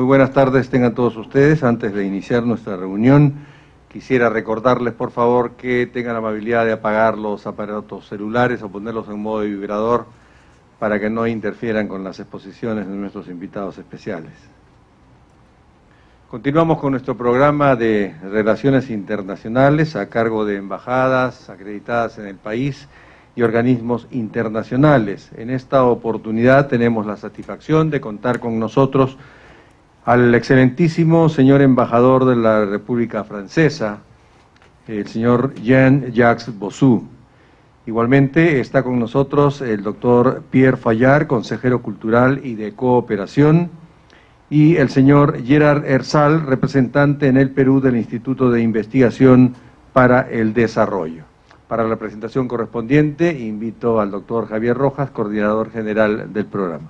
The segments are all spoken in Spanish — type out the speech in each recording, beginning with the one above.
Muy buenas tardes tengan todos ustedes. Antes de iniciar nuestra reunión, quisiera recordarles, por favor, que tengan la amabilidad de apagar los aparatos celulares o ponerlos en modo de vibrador para que no interfieran con las exposiciones de nuestros invitados especiales. Continuamos con nuestro programa de Relaciones Internacionales a cargo de embajadas acreditadas en el país y organismos internacionales. En esta oportunidad tenemos la satisfacción de contar con nosotros al excelentísimo señor embajador de la República Francesa, el señor Jean-Jacques Bossou. Igualmente está con nosotros el doctor Pierre Fayard, consejero cultural y de cooperación, y el señor Gerard Hersal, representante en el Perú del Instituto de Investigación para el Desarrollo. Para la presentación correspondiente, invito al doctor Javier Rojas, coordinador general del programa.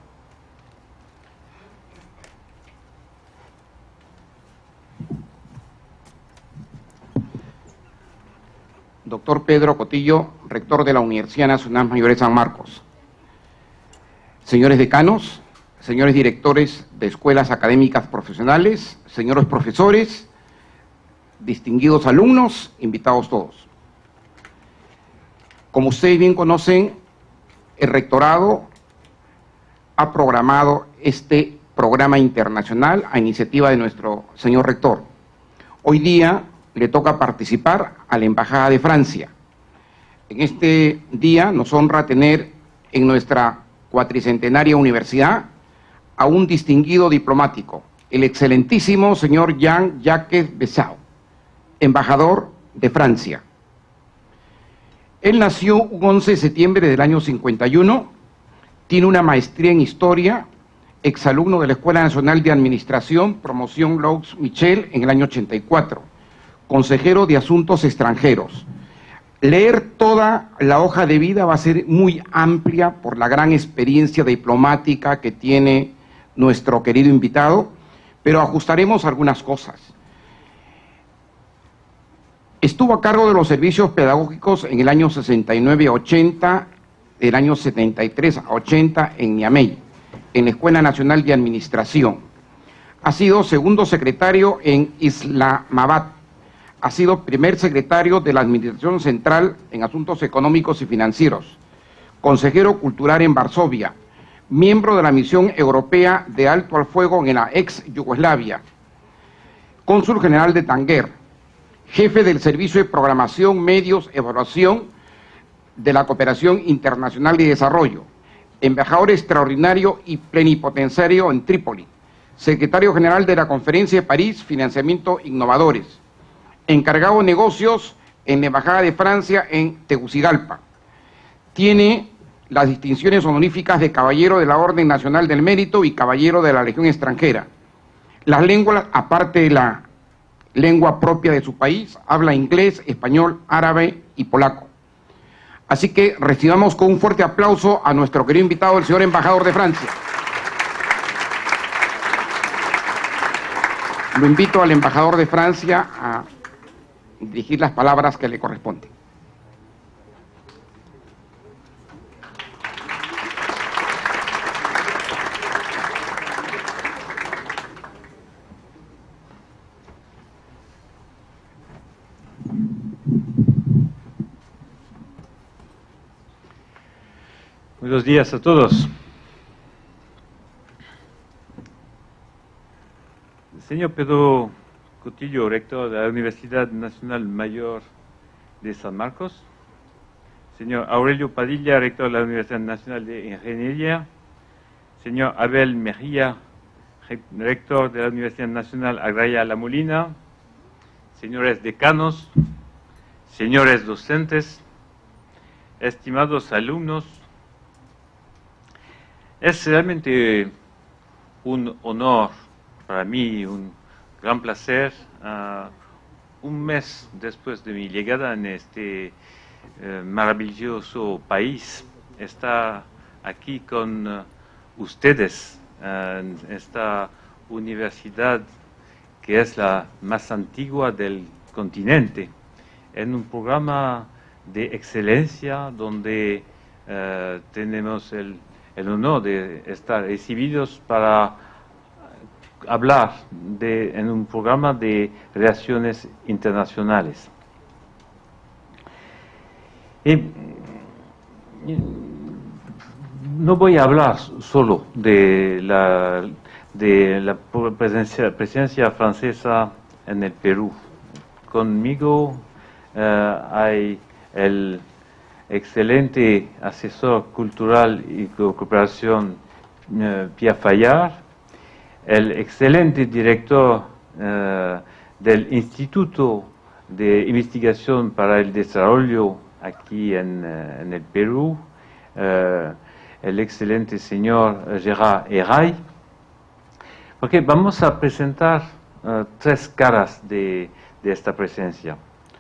Doctor Pedro Cotillo, rector de la Universidad Nacional Mayor de San Marcos. Señores decanos, señores directores de escuelas académicas profesionales, señores profesores, distinguidos alumnos, invitados todos. Como ustedes bien conocen, el rectorado ha programado este programa internacional a iniciativa de nuestro señor rector. Hoy día le toca participar a la Embajada de Francia. En este día nos honra tener en nuestra cuatricentenaria universidad a un distinguido diplomático, el excelentísimo señor Jean-Jacques Bossou, embajador de Francia. Él nació un 11 de septiembre del año 51, tiene una maestría en Historia, exalumno de la Escuela Nacional de Administración, promoción Louis Michel en el año 84, consejero de Asuntos Extranjeros. Leer toda la hoja de vida va a ser muy amplia por la gran experiencia diplomática que tiene nuestro querido invitado, pero ajustaremos algunas cosas. Estuvo a cargo de los servicios pedagógicos en el año 69 a 80, del año 73 a 80 en Niamey, en la Escuela Nacional de Administración. Ha sido segundo secretario en Islamabad. Ha sido primer secretario de la Administración Central en Asuntos Económicos y Financieros, consejero cultural en Varsovia, miembro de la Misión Europea de Alto al Fuego en la ex Yugoslavia, cónsul general de Tánger, jefe del Servicio de Programación, Medios, Evaluación de la Cooperación Internacional y Desarrollo, embajador extraordinario y plenipotenciario en Trípoli, secretario general de la Conferencia de París, Financiamiento Innovadores, encargado de negocios en la Embajada de Francia en Tegucigalpa. Tiene las distinciones honoríficas de Caballero de la Orden Nacional del Mérito y Caballero de la Legión Extranjera. Las lenguas, aparte de la lengua propia de su país, habla inglés, español, árabe y polaco. Así que recibamos con un fuerte aplauso a nuestro querido invitado, el señor embajador de Francia. Lo invito al embajador de Francia a dirigir las palabras que le corresponden. Buenos días a todos. Señor Pedro Cotillo, rector de la Universidad Nacional Mayor de San Marcos. Señor Aurelio Padilla, rector de la Universidad Nacional de Ingeniería. Señor Abel Mejía, rector de la Universidad Nacional Agraria La Molina. Señores decanos, señores docentes, estimados alumnos, es realmente un honor para mí, un gran placer, un mes después de mi llegada en este maravilloso país, estar aquí con ustedes en esta universidad que es la más antigua del continente, en un programa de excelencia donde tenemos el honor de estar recibidos para hablar en un programa de relaciones internacionales. No voy a hablar solo de la presencia francesa en el Perú. Conmigo hay el excelente asesor cultural y cooperación Pierre Fayard, el excelente director del Instituto de Investigación para el Desarrollo aquí en el Perú, el excelente señor Gérard Héraille, porque vamos a presentar tres caras de esta presencia.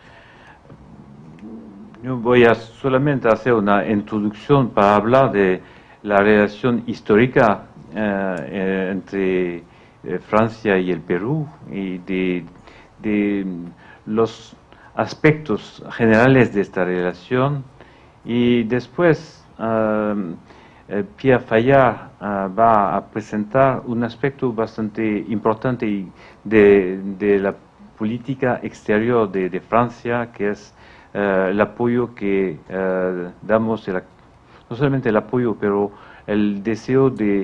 Yo voy a solamente hacer una introducción para hablar de la relación histórica entre Francia y el Perú y de los aspectos generales de esta relación, y después Pierre Fayard va a presentar un aspecto bastante importante de la política exterior de Francia, que es el apoyo que damos, no solamente el apoyo, pero el deseo de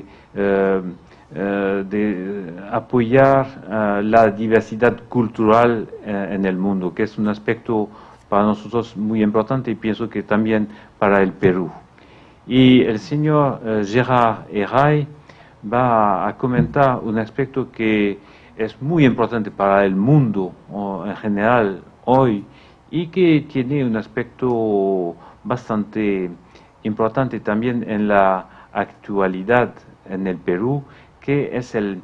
apoyar la diversidad cultural en el mundo, que es un aspecto para nosotros muy importante y pienso que también para el Perú. Y el señor Gérard Héraille va a comentar un aspecto que es muy importante para el mundo en general hoy y que tiene un aspecto bastante importante también en la actualidad en el Perú, que es el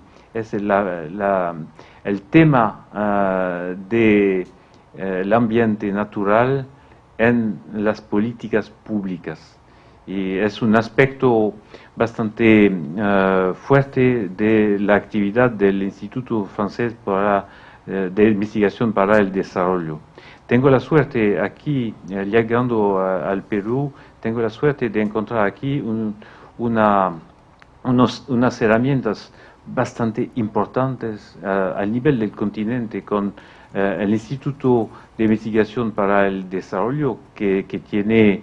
tema del ambiente natural en las políticas públicas. Y es un aspecto bastante fuerte de la actividad del Instituto Francés de Investigación para el Desarrollo. Tengo la suerte aquí, llegando al Perú, tengo la suerte de encontrar aquí unas herramientas bastante importantes al nivel del continente, con el Instituto de Investigación para el Desarrollo, que tiene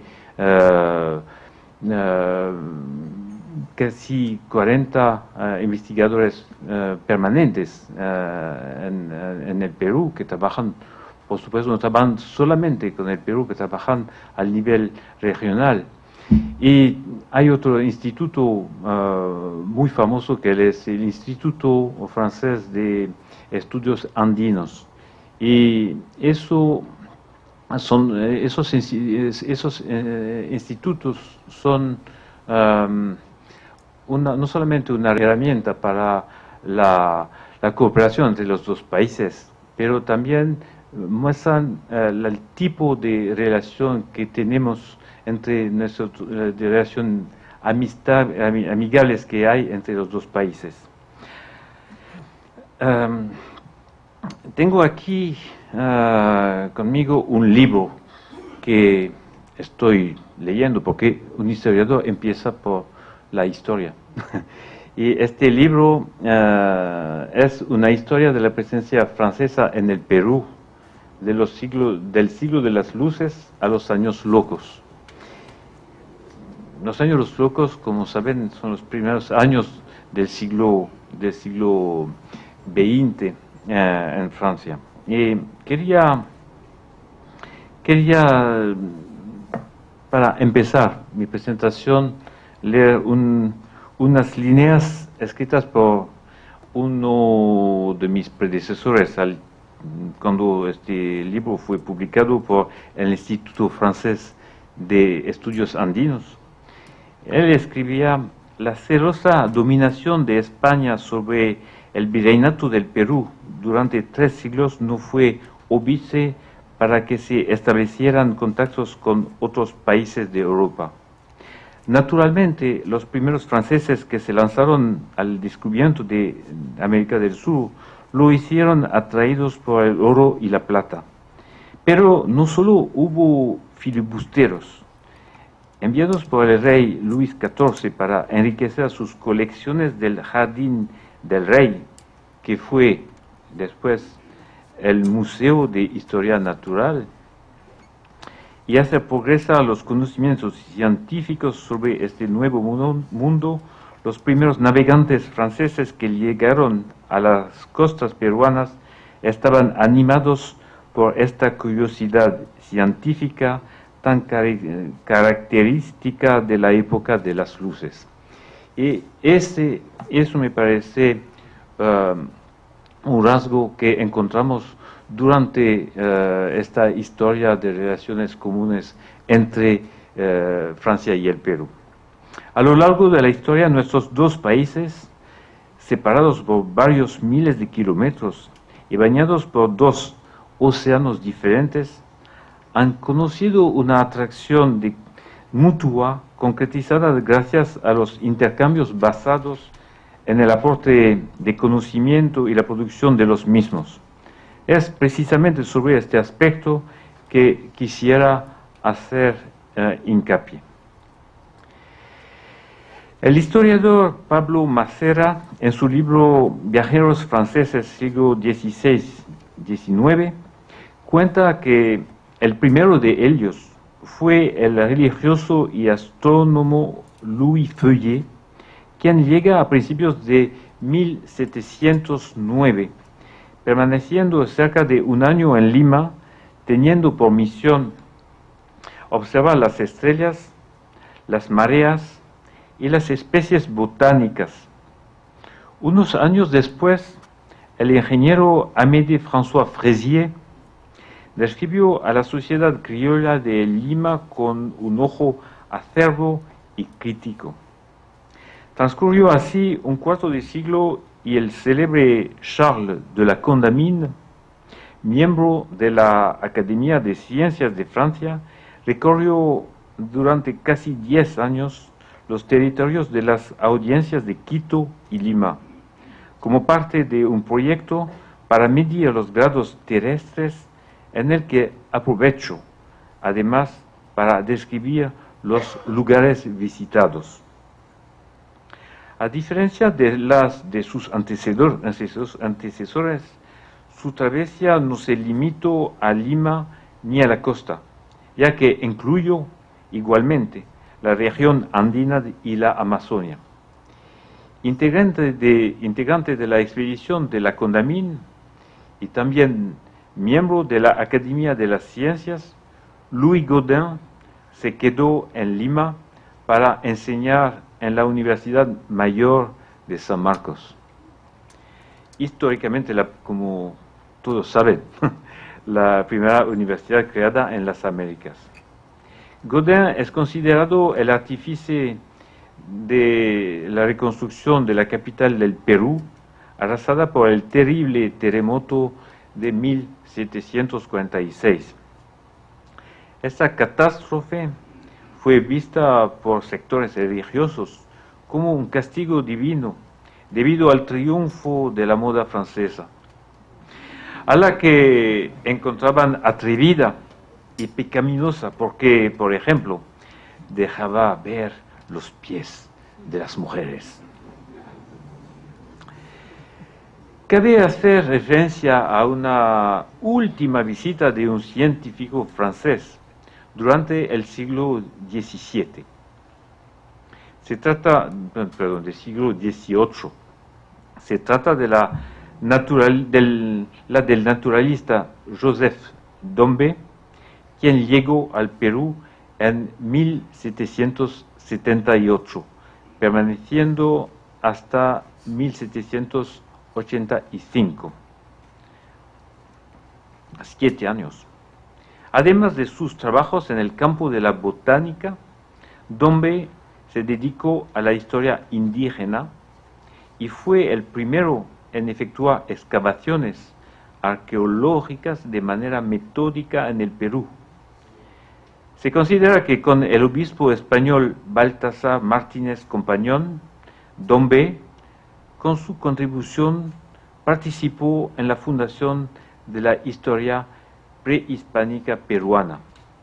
casi 40 investigadores permanentes en el Perú, que trabajan, por supuesto, no trabajan solamente con el Perú, que trabajan al nivel regional. Y hay otro instituto muy famoso, que es el Instituto Francés de Estudios Andinos. Y esos institutos son no solamente una herramienta para la cooperación entre los dos países, pero también muestran el tipo de relación que tenemos entre nuestras relaciones amigables que hay entre los dos países. Tengo aquí conmigo un libro que estoy leyendo, porque un historiador empieza por la historia. Y este libro es una historia de la presencia francesa en el Perú, del siglo de las luces a los años locos. Los años locos, como saben, son los primeros años del siglo XX en Francia. Y quería, para empezar mi presentación, leer unas líneas escritas por uno de mis predecesores cuando este libro fue publicado por el Instituto Francés de Estudios Andinos. Él escribía: la celosa dominación de España sobre el virreinato del Perú durante 3 siglos no fue óbice para que se establecieran contactos con otros países de Europa. Naturalmente, los primeros franceses que se lanzaron al descubrimiento de América del Sur lo hicieron atraídos por el oro y la plata. Pero no solo hubo filibusteros enviados por el rey Luis XIV para enriquecer sus colecciones del Jardín del Rey, que fue después el Museo de Historia Natural, y hacer progresar los conocimientos científicos sobre este nuevo mundo. Los primeros navegantes franceses que llegaron a las costas peruanas estaban animados por esta curiosidad científica tan característica de la época de las luces. Y eso me parece un rasgo que encontramos durante esta historia de relaciones comunes entre Francia y el Perú. A lo largo de la historia, nuestros dos países, separados por varios miles de kilómetros y bañados por dos océanos diferentes, han conocido una atracción mutua concretizada gracias a los intercambios basados en el aporte de conocimiento y la producción de los mismos. Es precisamente sobre este aspecto que quisiera hacer hincapié. El historiador Pablo Macera, en su libro Viajeros franceses siglo XVI-XIX, cuenta que el primero de ellos fue el religioso y astrónomo Louis Feuillet, quien llega a principios de 1709, permaneciendo cerca de un año en Lima, teniendo por misión observar las estrellas, las mareas y las especies botánicas. Unos años después, el ingeniero Amédée François Fraisier describió a la sociedad criolla de Lima con un ojo acerbo y crítico. Transcurrió así un cuarto de siglo y el célebre Charles de la Condamine, miembro de la Academia de Ciencias de Francia, recorrió durante casi 10 años los territorios de las audiencias de Quito y Lima, como parte de un proyecto para medir los grados terrestres, en el que aprovechó, además, para describir los lugares visitados. A diferencia de sus antecesores, su travesía no se limitó a Lima ni a la costa, ya que incluyó igualmente la región andina y la Amazonia. Integrante de la expedición de la Condamine y también miembro de la Academia de las Ciencias, Louis Gaudin se quedó en Lima para enseñar en la Universidad Mayor de San Marcos. Históricamente, como todos saben, la primera universidad creada en las Américas. Gaudin es considerado el artífice de la reconstrucción de la capital del Perú, arrasada por el terrible terremoto de 1746. Esta catástrofe fue vista por sectores religiosos como un castigo divino debido al triunfo de la moda francesa, a la que encontraban atrevida y pecaminosa porque, por ejemplo, dejaba ver los pies de las mujeres. Cabe hacer referencia a una última visita de un científico francés durante el siglo XVII. Se trata, del siglo XVIII. Se trata de del naturalista Joseph Dombey, quien llegó al Perú en 1778, permaneciendo hasta 1785, 7 años. Además de sus trabajos en el campo de la botánica, Dombey se dedicó a la historia indígena y fue el primero en efectuar excavaciones arqueológicas de manera metódica en el Perú. Se considera que con el obispo español Baltasar Martínez Compañón, Dombey, con su contribución, participó en la fundación de la historia prehispánica peruana,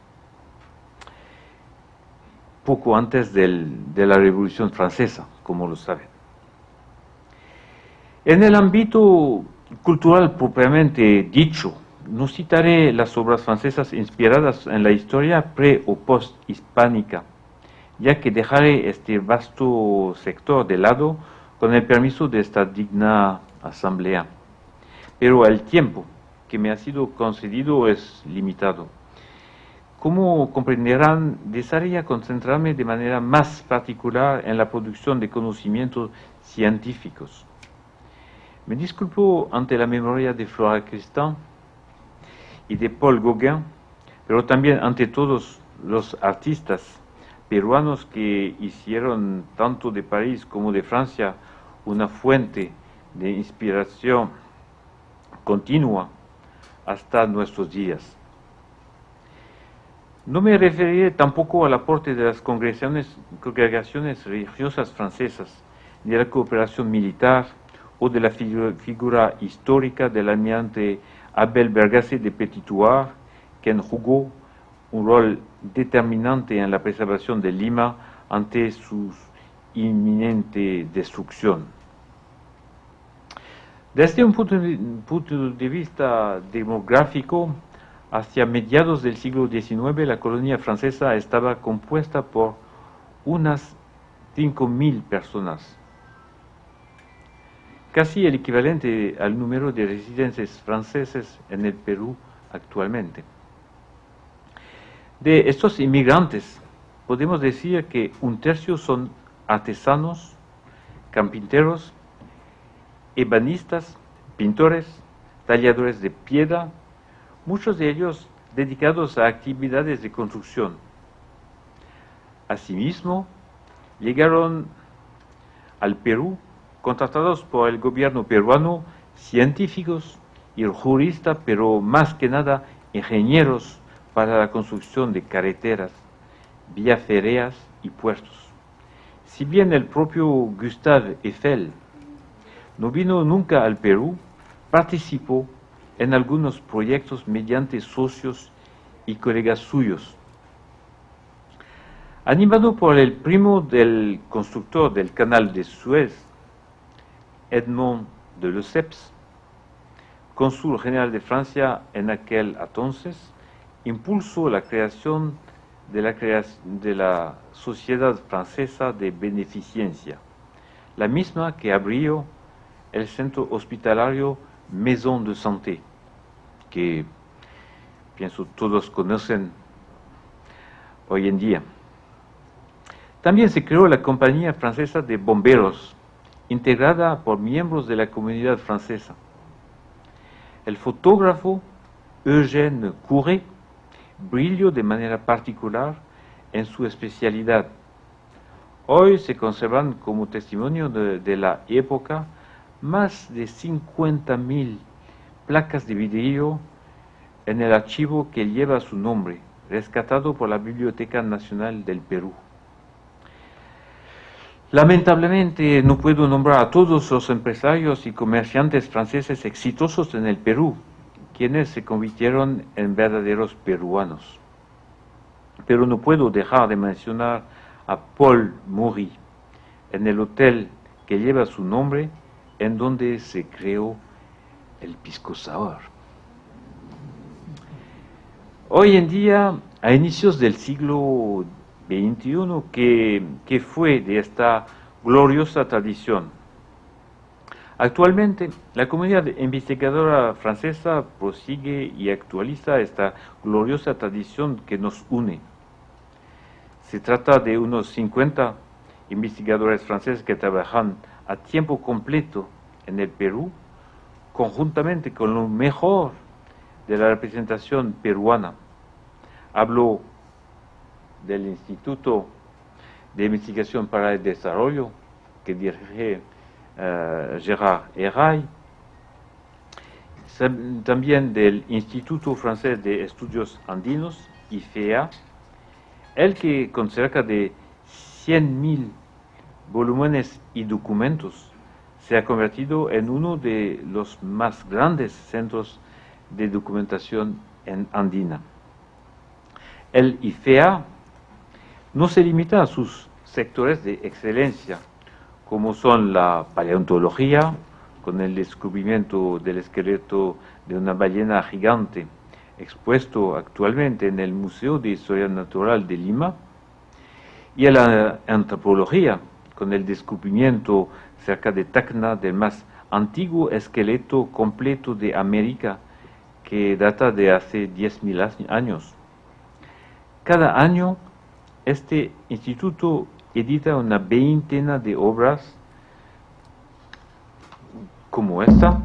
poco antes de la Revolución Francesa, como lo saben. En el ámbito cultural propiamente dicho, no citaré las obras francesas inspiradas en la historia pre o post-hispánica, ya que dejaré este vasto sector de lado con el permiso de esta digna asamblea. Pero el tiempo que me ha sido concedido es limitado. Como comprenderán, desearía concentrarme de manera más particular en la producción de conocimientos científicos. Me disculpo ante la memoria de Flora Cristin y de Paul Gauguin, pero también ante todos los artistas peruanos que hicieron tanto de París como de Francia una fuente de inspiración continua hasta nuestros días. No me referiré tampoco al aporte de las congregaciones religiosas francesas, de la cooperación militar o de la figura histórica del almirante Abel Bergasse de Petitouard, quien jugó un rol determinante en la preservación de Lima ante su inminente destrucción. Desde un punto de vista demográfico, hacia mediados del siglo XIX, la colonia francesa estaba compuesta por unas 5.000 personas, casi el equivalente al número de residentes franceses en el Perú actualmente. De estos inmigrantes, podemos decir que un tercio son artesanos, carpinteros, ebanistas, pintores, talladores de piedra, muchos de ellos dedicados a actividades de construcción. Asimismo, llegaron al Perú contratados por el gobierno peruano científicos y juristas, pero más que nada ingenieros para la construcción de carreteras, vías férreas y puertos. Si bien el propio Gustave Eiffel no vino nunca al Perú, participó en algunos proyectos mediante socios y colegas suyos. Animado por el primo del constructor del canal de Suez, Edmond de Lesseps, cónsul general de Francia en aquel entonces, impulsó la creación de la Sociedad Francesa de Beneficencia, la misma que abrió el centro hospitalario Maison de Santé, que pienso todos conocen hoy en día. También se creó la Compañía Francesa de Bomberos, integrada por miembros de la comunidad francesa. El fotógrafo Eugène Couret brilló de manera particular en su especialidad. Hoy se conservan como testimonio de la época más de 50.000 placas de vidrio en el archivo que lleva su nombre, rescatado por la Biblioteca Nacional del Perú. Lamentablemente no puedo nombrar a todos los empresarios y comerciantes franceses exitosos en el Perú, quienes se convirtieron en verdaderos peruanos. Pero no puedo dejar de mencionar a Paul Maury, en el hotel que lleva su nombre, en donde se creó el pisco sour. Hoy en día, a inicios del siglo XXI, que fue de esta gloriosa tradición. Actualmente, la comunidad investigadora francesa prosigue y actualiza esta gloriosa tradición que nos une. Se trata de unos 50 investigadores franceses que trabajan a tiempo completo en el Perú, conjuntamente con lo mejor de la representación peruana. Hablo del Instituto de Investigación para el Desarrollo, que dirige Gérard Héraille, también del Instituto Francés de Estudios Andinos, IFEA, el que con cerca de 100.000 volúmenes y documentos se ha convertido en uno de los más grandes centros de documentación en andina. El IFEA no se limita a sus sectores de excelencia, como son la paleontología, con el descubrimiento del esqueleto de una ballena gigante, expuesto actualmente en el Museo de Historia Natural de Lima, y a la antropología, con el descubrimiento cerca de Tacna del más antiguo esqueleto completo de América, que data de hace 10.000 años. Cada año, este instituto edita una veintena de obras como esta,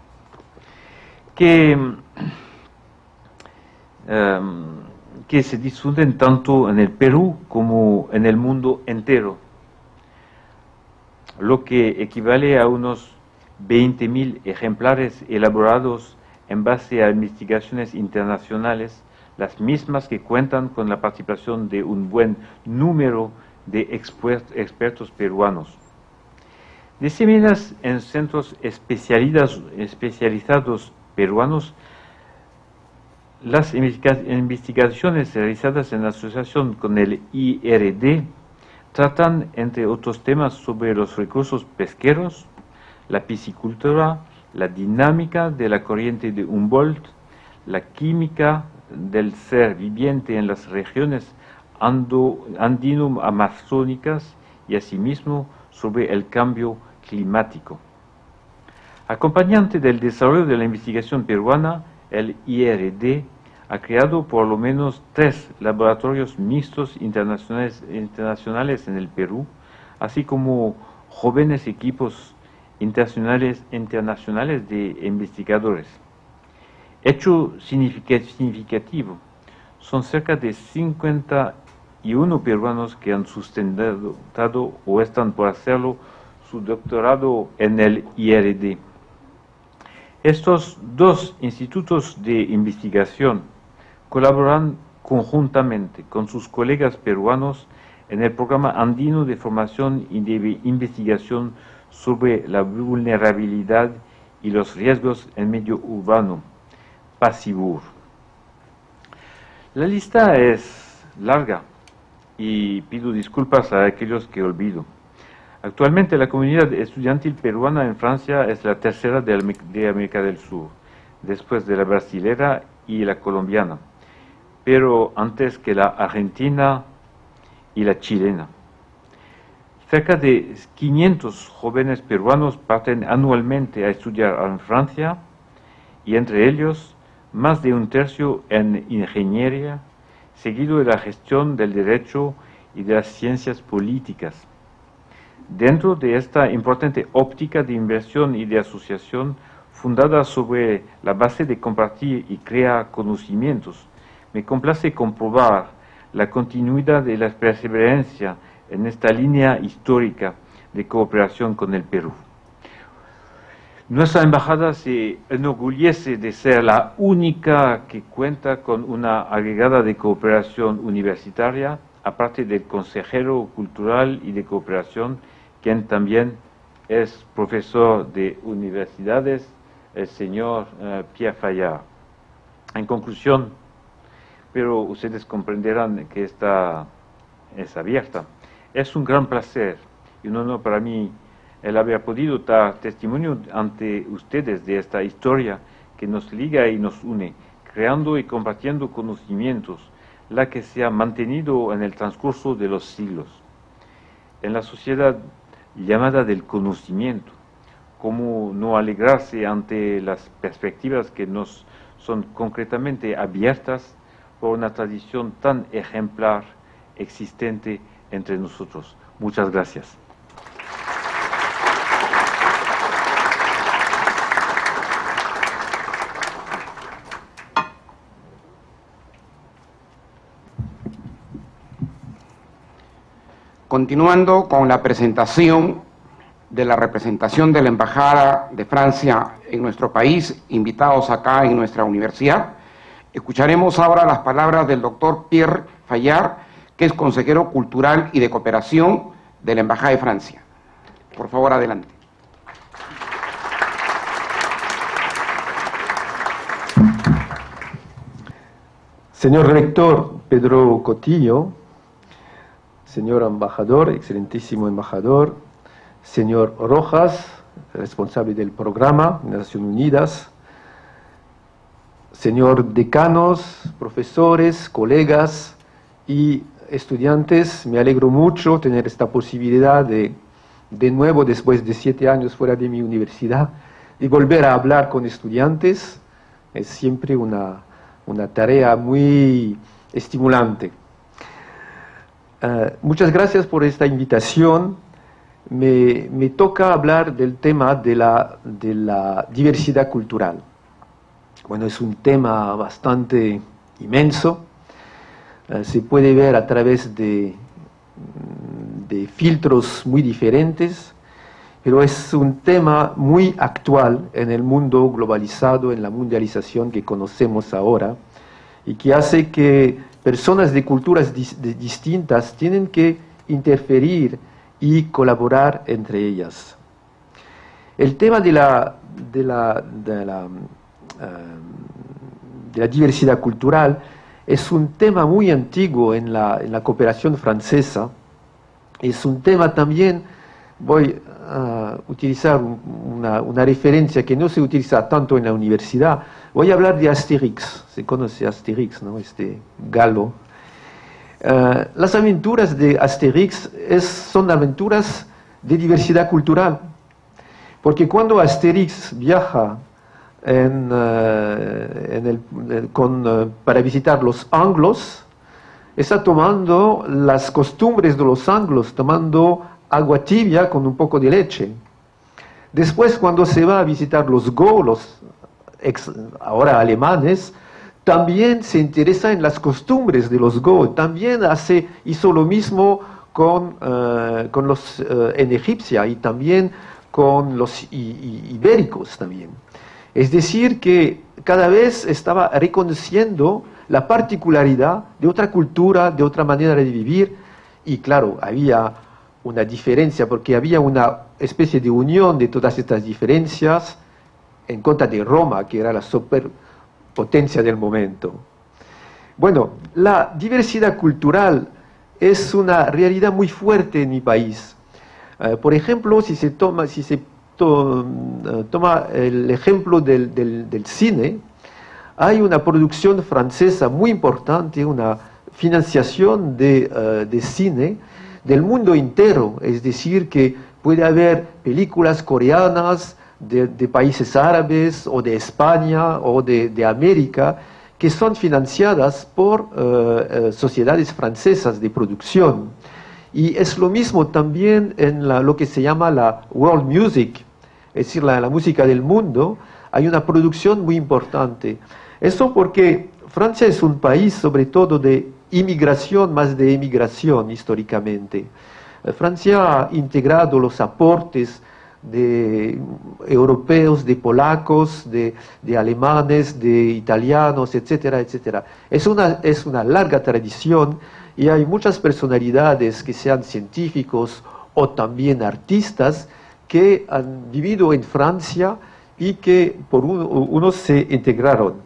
que se difunden tanto en el Perú como en el mundo entero, lo que equivale a unos 20.000 ejemplares elaborados en base a investigaciones internacionales, las mismas que cuentan con la participación de un buen número de expertos peruanos. Diseminadas en centros especializados peruanos, las investigaciones realizadas en asociación con el IRD tratan, entre otros temas, sobre los recursos pesqueros, la piscicultura, la dinámica de la corriente de Humboldt, la química del ser viviente en las regiones andino-amazónicas y asimismo sobre el cambio climático. Acompañante del desarrollo de la investigación peruana, el IRD ha creado por lo menos 3 laboratorios mixtos internacionales en el Perú, así como jóvenes equipos internacionales de investigadores. Hecho significativo, son cerca de 51 peruanos que han sustentado o están por hacerlo su doctorado en el IRD. Estos 2 institutos de investigación colaboran conjuntamente con sus colegas peruanos en el Programa Andino de Formación y de Investigación sobre la vulnerabilidad y los riesgos en medio urbano, PASIBUR. La lista es larga y pido disculpas a aquellos que olvido. Actualmente la comunidad estudiantil peruana en Francia es la tercera de América del Sur, después de la brasilera y la colombiana, pero antes que la argentina y la chilena. Cerca de 500 jóvenes peruanos parten anualmente a estudiar en Francia, y entre ellos más de un tercio en ingeniería, seguido de la gestión del derecho y de las ciencias políticas. Dentro de esta importante óptica de inversión y de asociación, fundada sobre la base de compartir y crear conocimientos, me complace comprobar la continuidad y la perseverancia en esta línea histórica de cooperación con el Perú. Nuestra embajada se enorgullece de ser la única que cuenta con una agregada de cooperación universitaria, aparte del consejero cultural y de cooperación, quien también es profesor de universidades, el señor Pierre Fayard. En conclusión, pero ustedes comprenderán que esta es abierta. Es un gran placer y un honor para mí el haber podido dar testimonio ante ustedes de esta historia que nos liga y nos une, creando y compartiendo conocimientos, la que se ha mantenido en el transcurso de los siglos. En la sociedad llamada del conocimiento, ¿cómo no alegrarse ante las perspectivas que nos son concretamente abiertas por una tradición tan ejemplar existente entre nosotros? Muchas gracias. Continuando con la presentación de la representación de la Embajada de Francia en nuestro país, invitados acá en nuestra universidad, escucharemos ahora las palabras del doctor Pierre Fayard, que es consejero cultural y de cooperación de la Embajada de Francia. Por favor, adelante. Señor rector Pedro Cotillo, señor embajador, excelentísimo embajador, señor Rojas, responsable del programa de Naciones Unidas, señor decanos, profesores, colegas y estudiantes, me alegro mucho tener esta posibilidad de nuevo, después de 7 años fuera de mi universidad, de volver a hablar con estudiantes. Es siempre una tarea muy estimulante. Muchas gracias por esta invitación. Me toca hablar del tema de la diversidad cultural. Bueno, es un tema bastante inmenso. Se puede ver a través de filtros muy diferentes, pero es un tema muy actual en el mundo globalizado, en la mundialización que conocemos ahora, y que hace que personas de culturas distintas tienen que interferir y colaborar entre ellas. El tema de la diversidad cultural es un tema muy antiguo en la cooperación francesa. Es un tema también, voy a utilizar una referencia que no se utiliza tanto en la universidad. Voy a hablar de Astérix. Se conoce Astérix, ¿no? Este galo. Las aventuras de Astérix son aventuras de diversidad cultural. Porque cuando Astérix viaja para visitar los anglos, está tomando las costumbres de los anglos, tomando agua tibia con un poco de leche. Después, cuando se va a visitar los golos, ahora alemanes, también se interesa en las costumbres de los go. También hizo lo mismo en Egipcia y también con los ibéricos también. Es decir, que cada vez estaba reconociendo la particularidad de otra cultura, de otra manera de vivir, y claro, había una diferencia, porque había una especie de unión de todas estas diferencias en contra de Roma, que era la superpotencia del momento. Bueno, la diversidad cultural es una realidad muy fuerte en mi país. Por ejemplo, si se toma el ejemplo del cine, hay una producción francesa muy importante, una financiación de cine del mundo entero, es decir, que puede haber películas coreanas de países árabes o de España o de América que son financiadas por sociedades francesas de producción. Y es lo mismo también en lo que se llama la world music, es decir, la música del mundo. Hay una producción muy importante. Eso porque Francia es un país sobre todo de inmigración más de emigración históricamente. Francia ha integrado los aportes de europeos, de polacos, de alemanes, de italianos, etcétera, etcétera. Es una larga tradición y hay muchas personalidades que sean científicos o también artistas que han vivido en Francia y que por unos se integraron.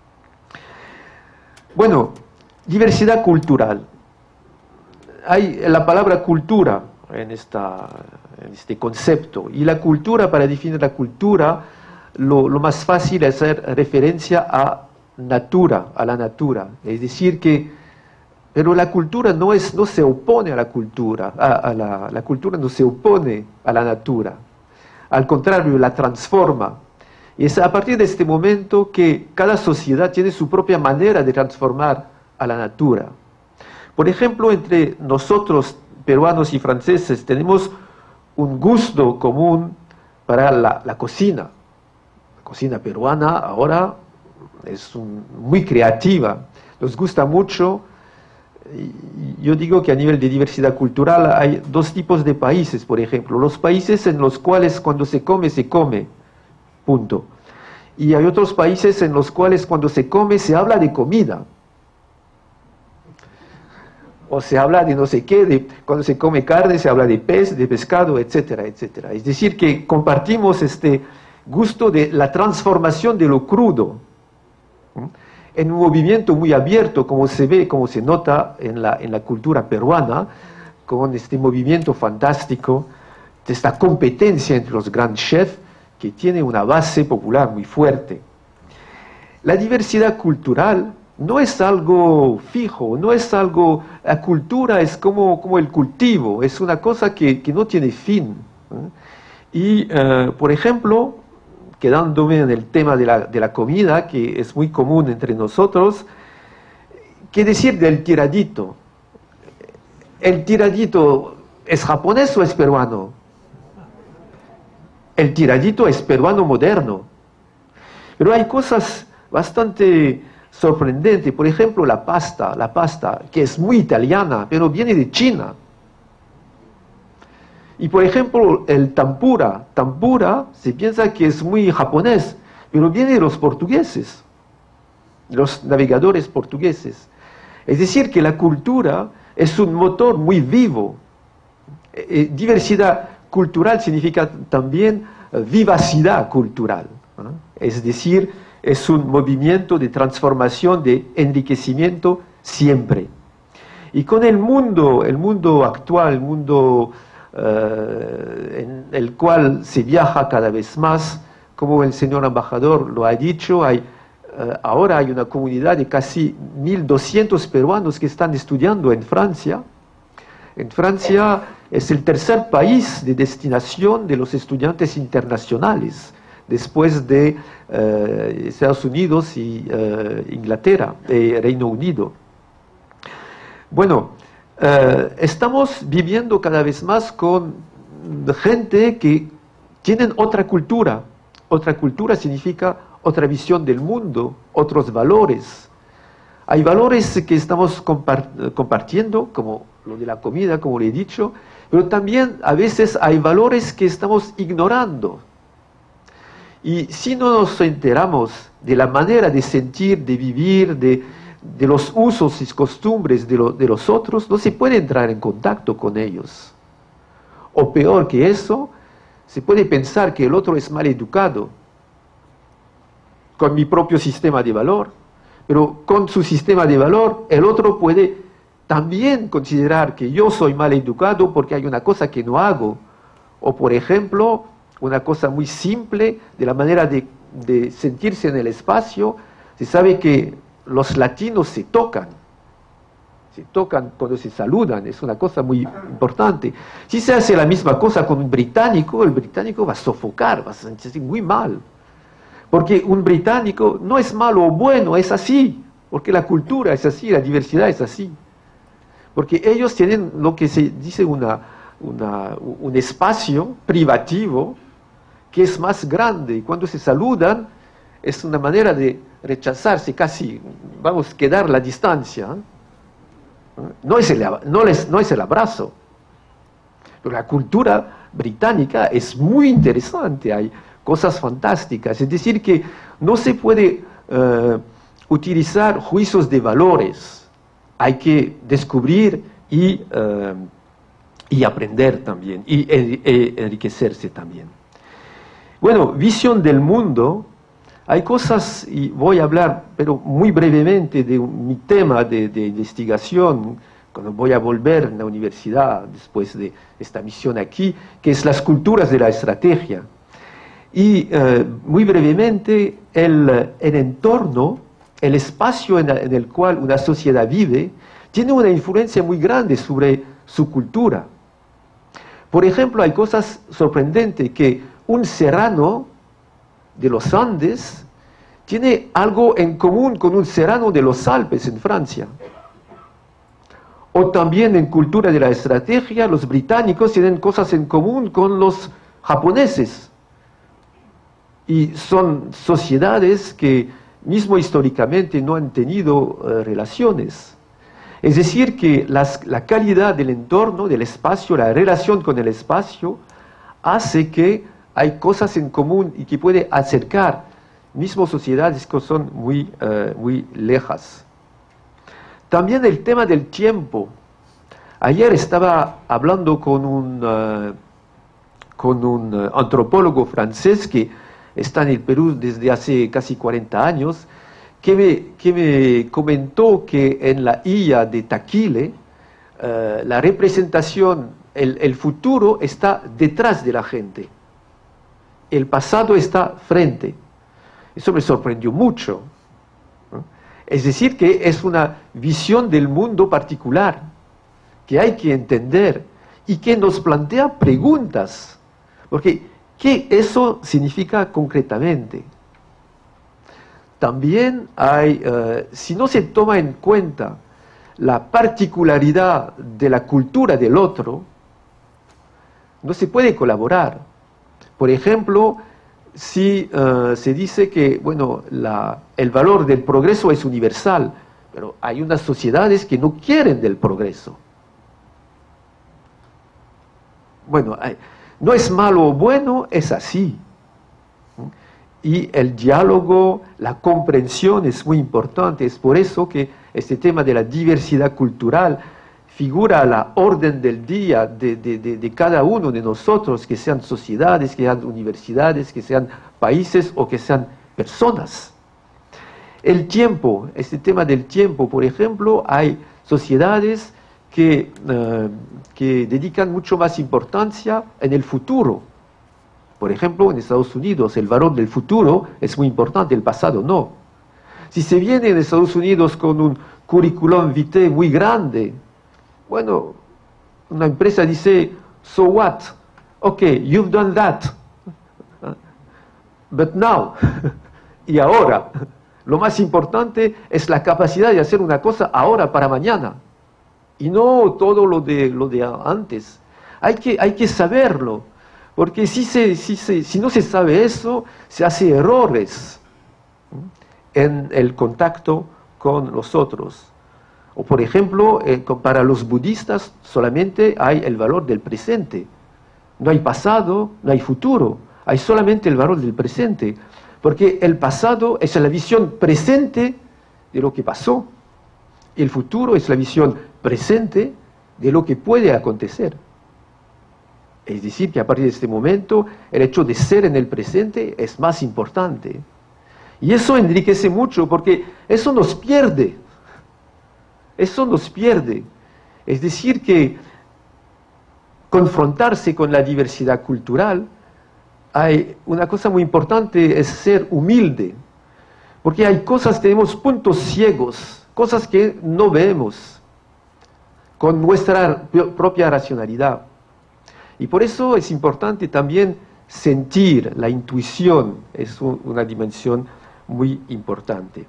Bueno, diversidad cultural. Hay la palabra cultura en este concepto, y la cultura, para definir la cultura, lo más fácil es hacer referencia a la natura, es decir pero la cultura no se opone a la cultura, la cultura no se opone a la natura, al contrario, la transforma. Y es a partir de este momento que cada sociedad tiene su propia manera de transformar a la natura. Por ejemplo, entre nosotros, peruanos y franceses, tenemos un gusto común para la cocina. La cocina peruana ahora es muy creativa, nos gusta mucho. Yo digo que a nivel de diversidad cultural hay dos tipos de países, por ejemplo, los países en los cuales cuando se come, punto. Y hay otros países en los cuales cuando se come se habla de comida. O se habla de no sé qué, cuando se come carne se habla de pez, de pescado, etcétera, etcétera. Es decir, que compartimos este gusto de la transformación de lo crudo, en un movimiento muy abierto, como se ve, como se nota en la cultura peruana, con este movimiento fantástico esta competencia entre los grandes chefs que tiene una base popular muy fuerte. La diversidad cultural no es algo fijo, no es algo... La cultura es como el cultivo, es una cosa que no tiene fin. Y, por ejemplo, quedándome en el tema de la comida, que es muy común entre nosotros, ¿qué decir del tiradito? ¿El tiradito es japonés o es peruano? El tiradito es peruano moderno. Pero hay cosas bastante sorprendentes. Por ejemplo, la pasta, que es muy italiana, pero viene de China. Y por ejemplo, el tempura se piensa que es muy japonés, pero viene de los portugueses, los navegadores portugueses. Es decir, que la cultura es un motor muy vivo. Diversidad cultural significa también vivacidad cultural, ¿no? Es decir, es un movimiento de transformación, de enriquecimiento siempre. Y con el mundo actual, el mundo en el cual se viaja cada vez más, como el señor embajador lo ha dicho, ahora hay una comunidad de casi 1.200 peruanos que están estudiando en Francia. En Francia es el tercer país de destinación de los estudiantes internacionales, después de Estados Unidos y Inglaterra, Reino Unido. Bueno, estamos viviendo cada vez más con gente que tienen otra cultura. Otra cultura significa otra visión del mundo, otros valores. Hay valores que estamos compartiendo, como lo de la comida, como le he dicho, pero también a veces hay valores que estamos ignorando. Y si no nos enteramos de la manera de sentir, de vivir, de los usos y costumbres de los otros, no se puede entrar en contacto con ellos. O peor que eso, se puede pensar que el otro es mal educado, con mi propio sistema de valor, pero con su sistema de valor el otro puede también considerar que yo soy mal educado porque hay una cosa que no hago. O por ejemplo, una cosa muy simple de la manera de sentirse en el espacio, se sabe que los latinos se tocan cuando se saludan, es una cosa muy importante. Si se hace la misma cosa con un británico, el británico va a sofocar, va a sentirse muy mal. Porque un británico no es malo o bueno, es así, porque la cultura es así, la diversidad es así. Porque ellos tienen lo que se dice un espacio privativo que es más grande, y cuando se saludan es una manera de rechazarse casi, vamos a quedar la distancia. No es el abrazo. Pero la cultura británica es muy interesante, hay cosas fantásticas. Es decir, que no se puede utilizar juicios de valores. Hay que descubrir y aprender también, y enriquecerse también. Bueno, visión del mundo. Hay cosas, y voy a hablar, pero muy brevemente, de mi tema de investigación, cuando voy a volver a la universidad después de esta misión aquí, que es las culturas de la estrategia. Y muy brevemente, el entorno, el espacio en el cual una sociedad vive, tiene una influencia muy grande sobre su cultura. Por ejemplo, hay cosas sorprendentes que un serrano de los Andes tiene algo en común con un serrano de los Alpes en Francia. O también en cultura de la estrategia, los británicos tienen cosas en común con los japoneses. Y son sociedades que mismo históricamente no han tenido relaciones. Es decir, que la calidad del entorno, del espacio, la relación con el espacio, hace que hay cosas en común y que puede acercar mismo sociedades que son muy lejas. También el tema del tiempo. Ayer estaba hablando con un antropólogo francés que está en el Perú desde hace casi 40 años, que me comentó que en la isla de Taquile, la representación el futuro está detrás de la gente, el pasado está frente. Eso me sorprendió mucho, ¿no? Es decir, que es una visión del mundo particular que hay que entender y que nos plantea preguntas, porque ¿qué eso significa concretamente? También hay, si no se toma en cuenta la particularidad de la cultura del otro, no se puede colaborar. Por ejemplo, si se dice que, bueno, el valor del progreso es universal, pero hay unas sociedades que no quieren del progreso. Bueno, no es malo o bueno, es así. Y el diálogo, la comprensión es muy importante. Es por eso que este tema de la diversidad cultural figura a la orden del día de cada uno de nosotros, que sean sociedades, que sean universidades, que sean países o que sean personas. El tiempo, este tema del tiempo, por ejemplo, hay sociedades que dedican mucho más importancia en el futuro. Por ejemplo, en Estados Unidos el valor del futuro es muy importante, el pasado no. Si se viene en Estados Unidos con un currículum vitae muy grande, bueno, una empresa dice, so what? Okay, you've done that. But now, y ahora, lo más importante es la capacidad de hacer una cosa ahora para mañana. Y no todo lo de antes. Hay que saberlo. Porque si no se sabe eso, se hace errores en el contacto con los otros. O por ejemplo, para los budistas solamente hay el valor del presente. No hay pasado, no hay futuro. Hay solamente el valor del presente. Porque el pasado es la visión presente de lo que pasó. Y el futuro es la visión presente de lo que puede acontecer. Es decir, que a partir de este momento, el hecho de ser en el presente es más importante. Y eso enriquece mucho, porque eso nos pierde. Eso nos pierde. Es decir, que confrontarse con la diversidad cultural, hay una cosa muy importante, es ser humilde. Porque hay cosas, tenemos puntos ciegos, cosas que no vemos con nuestra propia racionalidad. Y por eso es importante también sentir, la intuición es una dimensión muy importante.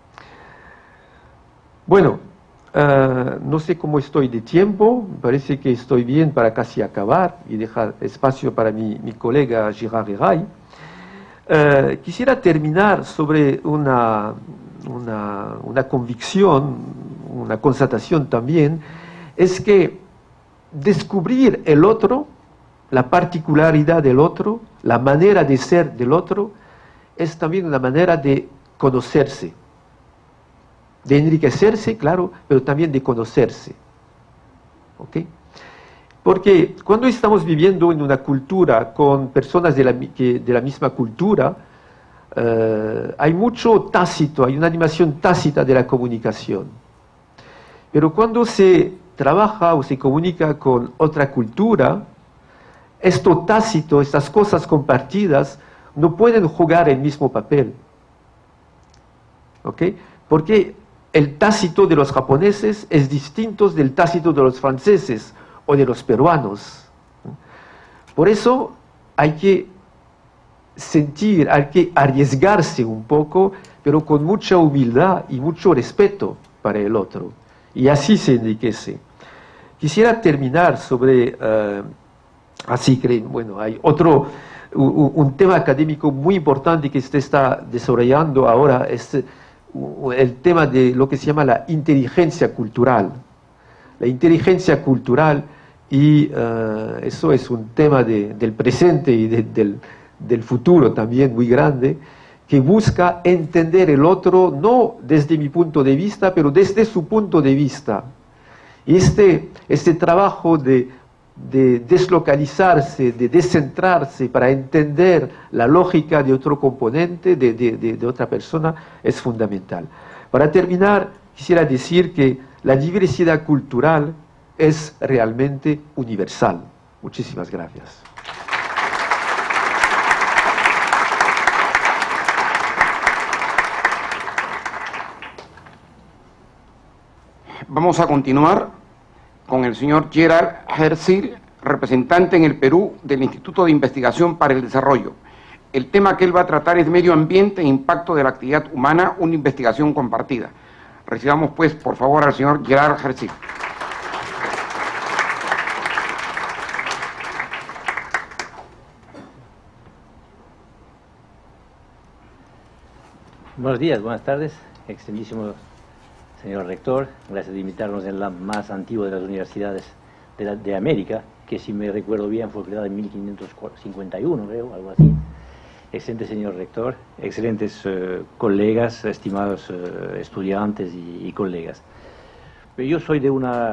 Bueno, no sé cómo estoy de tiempo, me parece que estoy bien para casi acabar y dejar espacio para mi colega Girard Heray. Quisiera terminar sobre una convicción, una constatación también, es que descubrir el otro, la particularidad del otro, la manera de ser del otro, es también una manera de conocerse, de enriquecerse, claro, pero también de conocerse. ¿Ok? Porque cuando estamos viviendo en una cultura con personas de la misma cultura, hay mucho tácito, hay una animación tácita de la comunicación. Pero cuando se trabaja o se comunica con otra cultura, esto tácito, estas cosas compartidas, no pueden jugar el mismo papel. ¿Ok? Porque el tácito de los japoneses es distinto del tácito de los franceses o de los peruanos. Por eso hay que sentir, hay que arriesgarse un poco, pero con mucha humildad y mucho respeto para el otro. Y así se enriquece. Quisiera terminar sobre, así que, bueno, hay un tema académico muy importante que se está desarrollando ahora, es el tema de lo que se llama la inteligencia cultural. La inteligencia cultural, y eso es un tema del presente y del futuro también muy grande, que busca entender el otro no desde mi punto de vista, pero desde su punto de vista. Y este trabajo de deslocalizarse, de descentrarse para entender la lógica de otro componente, de otra persona, es fundamental. Para terminar, quisiera decir que la diversidad cultural es realmente universal. Muchísimas gracias. Vamos a continuar con el señor Gerald Herzl, representante en el Perú del Instituto de Investigación para el Desarrollo. El tema que él va a tratar es medio ambiente e impacto de la actividad humana, una investigación compartida. Recibamos pues, por favor, al señor Gerald Herzl. Buenos días, buenas tardes, excelentísimo señor rector, gracias de invitarnos en la más antigua de las universidades de América, que si me recuerdo bien fue creada en 1551, creo, algo así. Excelente señor rector, excelentes colegas, estimados estudiantes y colegas. Pero yo soy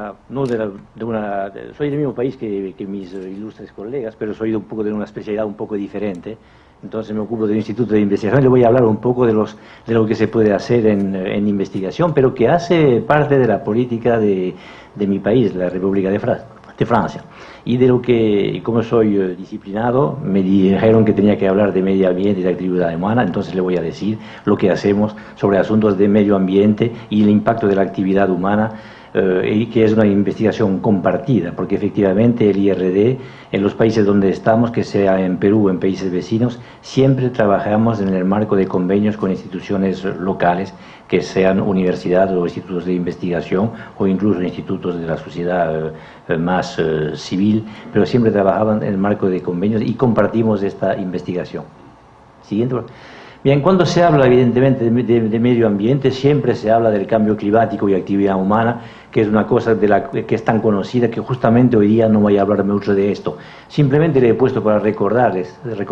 soy del mismo país que mis ilustres colegas, pero soy de una especialidad un poco diferente. Entonces me ocupo del Instituto de Investigación. Le voy a hablar un poco de lo que se puede hacer en investigación, pero que hace parte de la política de mi país, la República de Francia. Y de lo que, como soy disciplinado, me dijeron que tenía que hablar de medio ambiente y de actividad humana, entonces le voy a decir lo que hacemos sobre asuntos de medio ambiente y el impacto de la actividad humana, y que es una investigación compartida, porque efectivamente el IRD, en los países donde estamos, que sea en Perú o en países vecinos, siempre trabajamos en el marco de convenios con instituciones locales, que sean universidades o institutos de investigación o incluso institutos de la sociedad más civil, pero siempre trabajaban en el marco de convenios y compartimos esta investigación. Siguiente. Bien, cuando se habla evidentemente de medio ambiente, siempre se habla del cambio climático y actividad humana, que es una cosa que es tan conocida que justamente hoy día no voy a hablar mucho de esto. Simplemente le he puesto para recordarles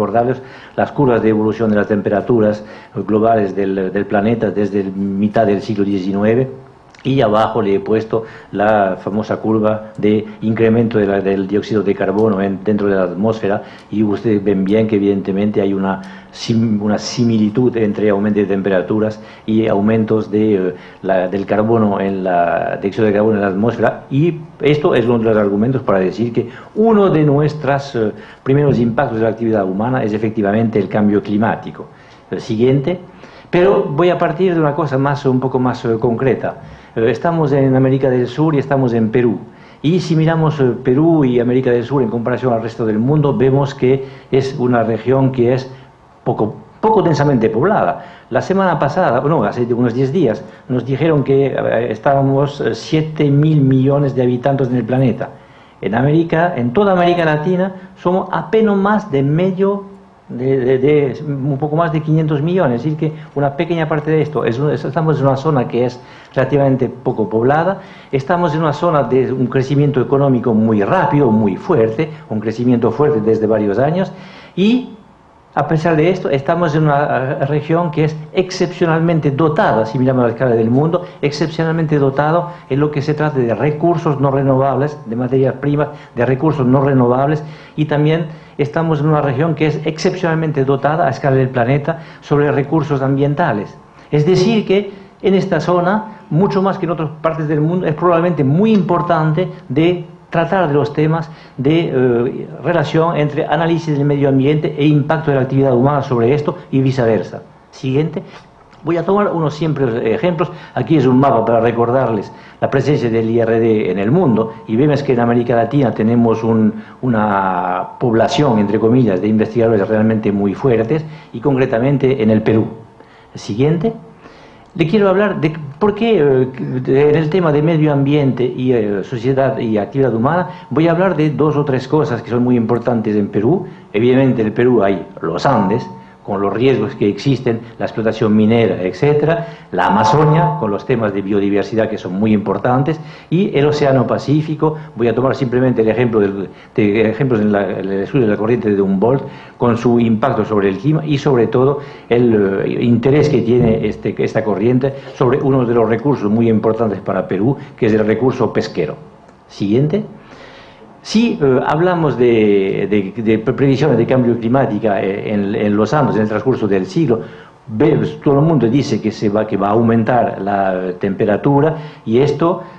las curvas de evolución de las temperaturas globales del planeta desde mitad del siglo XIX. Y abajo le he puesto la famosa curva de incremento del dióxido de carbono dentro de la atmósfera, y ustedes ven bien que evidentemente hay una similitud entre aumento de temperaturas y aumentos del carbono dióxido de carbono en la atmósfera, y esto es uno de los argumentos para decir que uno de nuestros primeros impactos de la actividad humana es efectivamente el cambio climático. El siguiente. Pero voy a partir de una cosa un poco más concreta. Estamos en América del Sur y estamos en Perú. Y si miramos Perú y América del Sur en comparación al resto del mundo, vemos que es una región que es poco densamente poblada. La semana pasada, hace unos 10 días, nos dijeron que estábamos 7.000 millones de habitantes en el planeta. En toda América Latina, somos apenas más de un poco más de 500 millones, es decir que una pequeña parte de esto, estamos en una zona que es relativamente poco poblada, estamos en una zona de un crecimiento económico muy rápido, muy fuerte, un crecimiento fuerte desde varios años, y a pesar de esto estamos en una región que es excepcionalmente dotada, si miramos la escala del mundo, excepcionalmente dotado en lo que se trata de recursos no renovables, de materias primas, de recursos no renovables, y también estamos en una región que es excepcionalmente dotada a escala del planeta sobre recursos ambientales. Es decir que en esta zona, mucho más que en otras partes del mundo, es probablemente muy importante de tratar de los temas de relación entre análisis del medio ambiente e impacto de la actividad humana sobre esto y viceversa. Siguiente. Voy a tomar unos simples ejemplos. Aquí es un mapa para recordarles la presencia del IRD en el mundo, y vemos que en América Latina tenemos una población, entre comillas, de investigadores realmente muy fuertes, y concretamente en el Perú. Siguiente. Le quiero hablar de por qué en el tema de medio ambiente y sociedad y actividad humana voy a hablar de 2 o 3 cosas que son muy importantes en Perú. Evidentemente en el Perú hay los Andes, con los riesgos que existen, la explotación minera, etcétera, la Amazonia, con los temas de biodiversidad que son muy importantes, y el Océano Pacífico. Voy a tomar simplemente el ejemplo ejemplos en el estudio de la corriente de Humboldt, con su impacto sobre el clima y sobre todo el interés que tiene esta corriente sobre uno de los recursos muy importantes para Perú, que es el recurso pesquero. Siguiente. Si hablamos de previsiones de cambio climático en los Andes en el transcurso del siglo, todo el mundo dice que va a aumentar la temperatura, y esto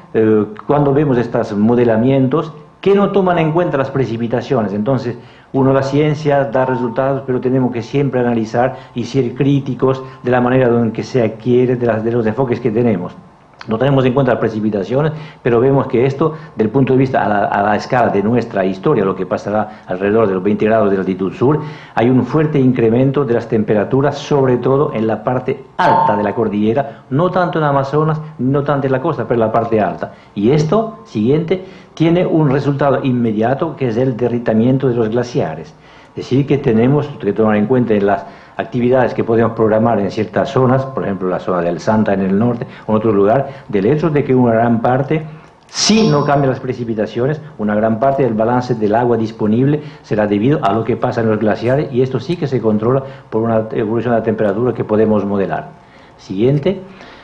cuando vemos estos modelamientos que no toman en cuenta las precipitaciones. Entonces, la ciencia da resultados, pero tenemos que siempre analizar y ser críticos de la manera en que se adquiere, de los enfoques que tenemos. No tenemos en cuenta las precipitaciones, pero vemos que esto, del punto de vista a la escala de nuestra historia, lo que pasará alrededor de los 20 grados de latitud sur, hay un fuerte incremento de las temperaturas, sobre todo en la parte alta de la cordillera, no tanto en Amazonas, no tanto en la costa, pero en la parte alta. Y esto, siguiente, tiene un resultado inmediato, que es el derritamiento de los glaciares. Es decir, que tenemos que tomar en cuenta en las actividades que podemos programar en ciertas zonas, por ejemplo la zona del Santa en el norte o en otro lugar, del hecho de que una gran parte, si no cambian las precipitaciones, una gran parte del balance del agua disponible será debido a lo que pasa en los glaciares, y esto sí que se controla por una evolución de la temperatura que podemos modelar. Siguiente.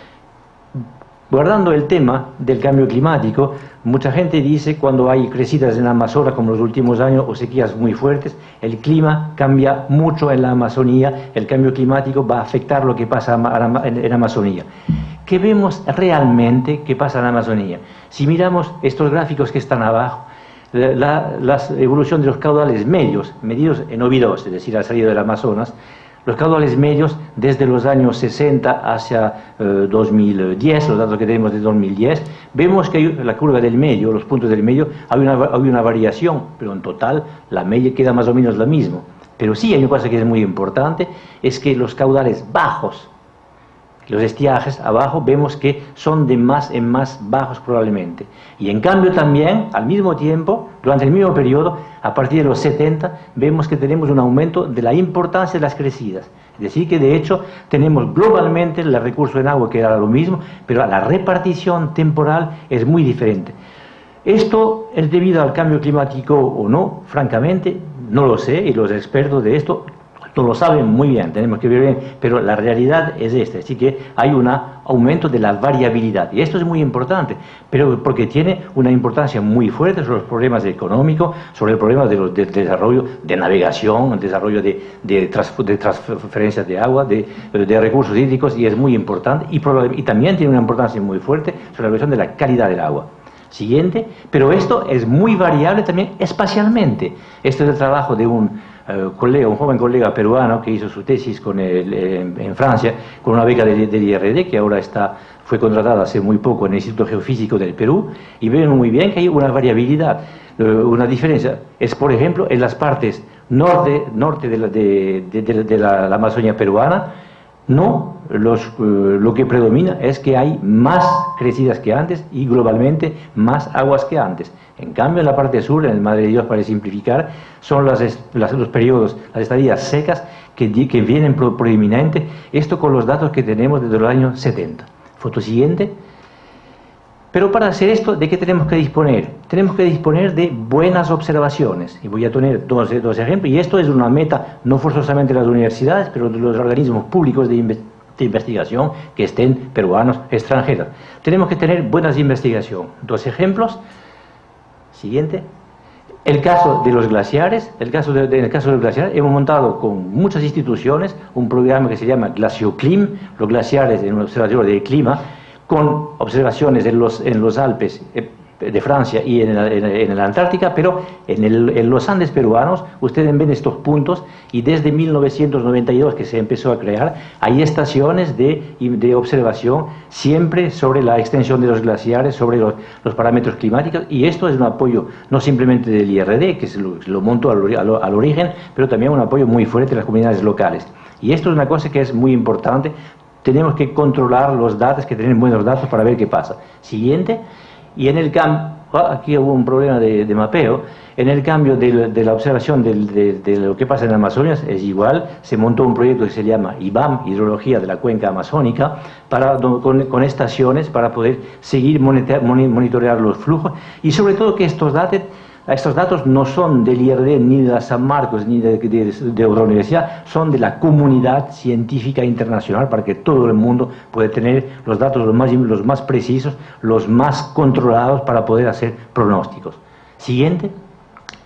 Guardando el tema del cambio climático, mucha gente dice cuando hay crecidas en la Amazonas, como en los últimos años, o sequías muy fuertes, el clima cambia mucho en la Amazonía, el cambio climático va a afectar lo que pasa en Amazonía. ¿Qué vemos realmente que pasa en la Amazonía? Si miramos estos gráficos que están abajo, la evolución de los caudales medios, medidos en OV2, es decir, al salir del Amazonas, los caudales medios desde los años 60 hacia 2010, los datos que tenemos de 2010, vemos que hay la curva del medio, los puntos del medio, hay una variación, pero en total la media queda más o menos la misma. Pero sí hay una cosa que es muy importante, es que los caudales bajos, los estiajes abajo, vemos que son de más en más bajos probablemente. Y en cambio también, al mismo tiempo, durante el mismo periodo, a partir de los 70, vemos que tenemos un aumento de la importancia de las crecidas. Es decir, que de hecho tenemos globalmente el recurso en agua que era lo mismo, pero la repartición temporal es muy diferente. ¿Esto es debido al cambio climático o no? Francamente, no lo sé, y los expertos de esto no lo saben muy bien, tenemos que ver bien, pero la realidad es esta, así que hay un aumento de la variabilidad, y esto es muy importante, pero porque tiene una importancia muy fuerte sobre los problemas económicos, sobre el problema del desarrollo de navegación, el desarrollo de transferencias de agua, de recursos hídricos, y es muy importante, y también tiene una importancia muy fuerte sobre la cuestión de la calidad del agua. Siguiente, pero esto es muy variable también espacialmente. Esto es el trabajo de un joven colega peruano que hizo su tesis en Francia con una beca del IRD, que ahora fue contratada hace muy poco en el Instituto Geofísico del Perú, y ven muy bien que hay una variabilidad, una diferencia. Es, por ejemplo, en las partes norte de la Amazonía peruana, lo que predomina es que hay más crecidas que antes y globalmente más aguas que antes. En cambio, en la parte sur, en el Madre de Dios, para simplificar, son los periodos, las estadías secas que vienen proeminentes, esto con los datos que tenemos desde los años 70. Foto siguiente. Pero para hacer esto, ¿de qué tenemos que disponer? Tenemos que disponer de buenas observaciones. Y voy a tener dos ejemplos. Y esto es una meta, no forzosamente de las universidades, pero de los organismos públicos de investigación que estén peruanos, extranjeros. Tenemos que tener buenas investigaciones. Dos ejemplos. Siguiente. El caso de los glaciares. En el caso de los glaciares, hemos montado con muchas instituciones un programa que se llama GlacioClim, los glaciares en un observatorio del clima, con observaciones en los Alpes de Francia y en la Antártica, pero en los Andes peruanos ustedes ven estos puntos, y desde 1992 que se empezó a crear, hay estaciones de observación siempre sobre la extensión de los glaciares, sobre los parámetros climáticos, y esto es un apoyo no simplemente del IRD, que se lo montó al origen, pero también un apoyo muy fuerte de las comunidades locales. Y esto es una cosa que es muy importante. Tenemos que controlar los datos, que tener buenos datos para ver qué pasa. Siguiente. Y en el cambio, aquí hubo un problema de mapeo, en el cambio de la observación de lo que pasa en Amazonia es igual. Se montó un proyecto que se llama IBAM, Hidrología de la Cuenca Amazónica, con estaciones para poder seguir monitorear los flujos, y sobre todo que estos datos no son del IRD ni de la San Marcos ni de otra universidad, son de la comunidad científica internacional, para que todo el mundo pueda tener los datos los más precisos, los más controlados, para poder hacer pronósticos. Siguiente.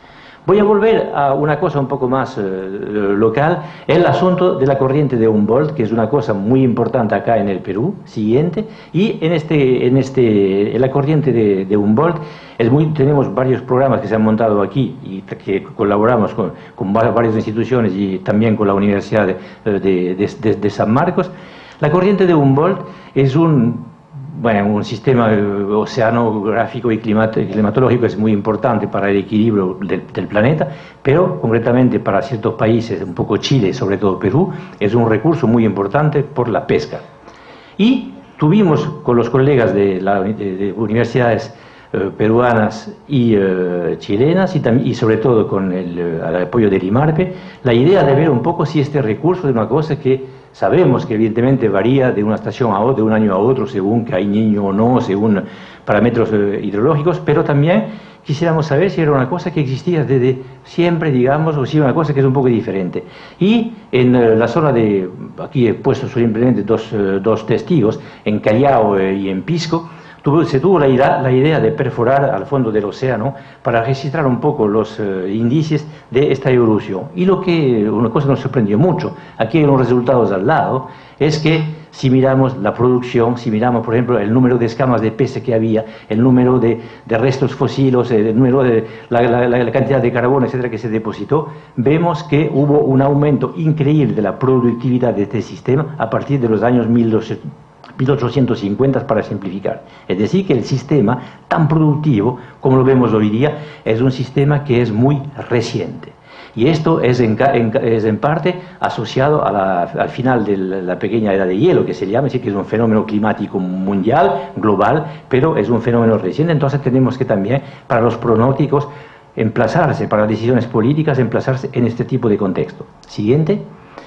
Voy a volver a una cosa un poco más local, el asunto de la corriente de Humboldt, que es una cosa muy importante acá en el Perú, siguiente, y en la corriente de Humboldt tenemos varios programas que se han montado aquí y que colaboramos con varias instituciones y también con la Universidad de San Marcos. La corriente de Humboldt es un sistema oceanográfico y climatológico es muy importante para el equilibrio del planeta, pero concretamente para ciertos países, un poco Chile, sobre todo Perú, es un recurso muy importante por la pesca. Y tuvimos con los colegas de universidades peruanas y chilenas y sobre todo con el apoyo del IMARPE, la idea de ver un poco si este recurso es una cosa que sabemos que evidentemente varía de una estación a otra, de un año a otro, según que hay niño o no, según parámetros hidrológicos, pero también quisiéramos saber si era una cosa que existía desde siempre, digamos, o si era una cosa que es un poco diferente. Y en la zona de, aquí he puesto simplemente dos testigos, en Callao y en Pisco, se tuvo la idea de perforar al fondo del océano para registrar un poco los índices de esta evolución. Y una cosa nos sorprendió mucho, aquí hay unos resultados al lado, es que si miramos la producción, si miramos, por ejemplo, el número de escamas de pez que había, el número de restos fósiles, el número de la cantidad de carbono, etcétera, que se depositó, vemos que hubo un aumento increíble de la productividad de este sistema a partir de los años 1850 para simplificar. Es decir, que el sistema tan productivo como lo vemos hoy día es un sistema que es muy reciente. Y esto es en parte asociado al final de la pequeña edad de hielo, que se llama, así que es un fenómeno climático mundial, global, pero es un fenómeno reciente. Entonces tenemos que también, para los pronósticos, emplazarse, para las decisiones políticas, emplazarse en este tipo de contexto. Siguiente,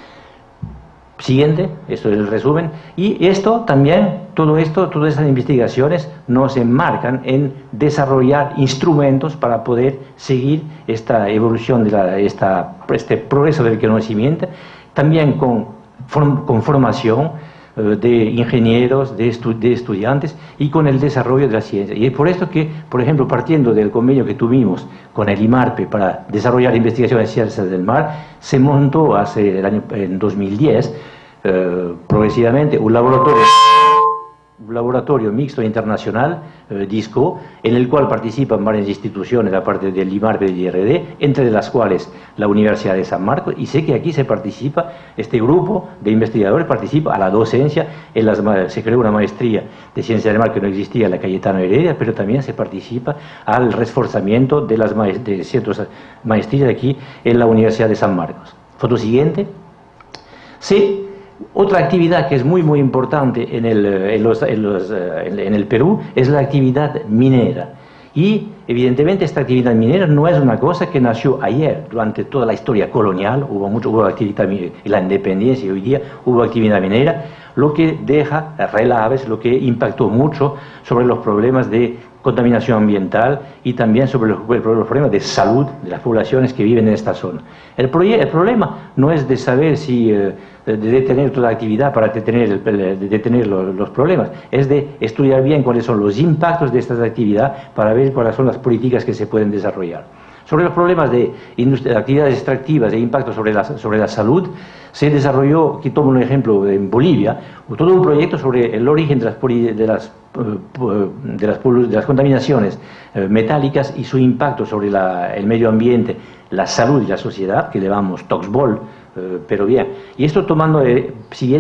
esto es el resumen, y esto también, todas estas investigaciones nos enmarcan en desarrollar instrumentos para poder seguir esta evolución este progreso del conocimiento, también con formación de ingenieros, de estudiantes y con el desarrollo de la ciencia. Y es por esto que, por ejemplo, partiendo del convenio que tuvimos con el IMARPE para desarrollar investigaciones en ciencias del mar, se montó en 2010 progresivamente un laboratorio mixto internacional, DISCO, en el cual participan varias instituciones, aparte del IMARPE y del IRD, entre las cuales la Universidad de San Marcos, y sé que aquí este grupo de investigadores participa a la docencia, se creó una maestría de ciencia del mar que no existía en la Cayetano Heredia, pero también se participa al reforzamiento de ciertas maestrías aquí en la Universidad de San Marcos. Foto siguiente. Sí. Otra actividad que es muy importante en el Perú es la actividad minera. Y evidentemente esta actividad minera no es una cosa que nació ayer. Durante toda la historia colonial hubo actividad minera, y la independencia, y hoy día hubo actividad minera, lo que deja relaves, lo que impactó mucho sobre los problemas de contaminación ambiental y también sobre los problemas de salud de las poblaciones que viven en esta zona. El problema no es de saber si de detener toda la actividad para detener los problemas, es de estudiar bien cuáles son los impactos de esta actividad para ver cuáles son las políticas que se pueden desarrollar. Sobre los problemas de actividades extractivas e impacto sobre la salud, se desarrolló, aquí tomo un ejemplo en Bolivia, todo un proyecto sobre el origen de las contaminaciones metálicas y su impacto sobre el medio ambiente, la salud y la sociedad, que le llamamos TOXBOL, pero bien. Y esto tomando de